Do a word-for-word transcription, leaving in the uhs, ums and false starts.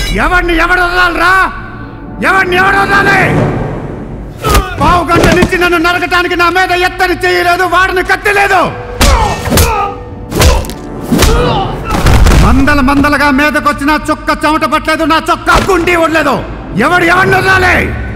ఎవరిని ఎవడు వదలాలరా? ఎవరిని ఎవడు వదలాలి? పావు గంట నుంచి నన్ను నరకటానికి నా మీద ఎత్తని చేయలేదు, వాడిని కట్టలేదు. మందల మందలుగా మీదకొచ్చిన చొక్క చెమట పట్టలేదు, నా చొక్కా గుండి ఉండలేదు. ఎవడు ఎవరిని వదలాలి?